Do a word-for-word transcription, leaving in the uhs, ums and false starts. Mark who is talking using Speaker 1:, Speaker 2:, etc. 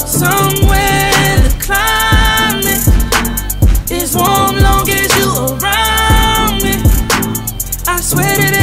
Speaker 1: Somewhere the climate is warm long as you around me. I swear that